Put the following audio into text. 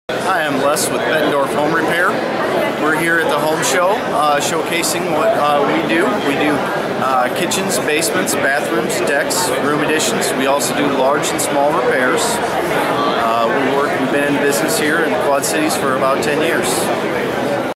Hi, I'm Les with Bettendorf Home Repair. We're here at the home show showcasing what we do. We do kitchens, basements, bathrooms, decks, room additions. We also do large and small repairs. We've been in business here in the Quad Cities for about 10 years.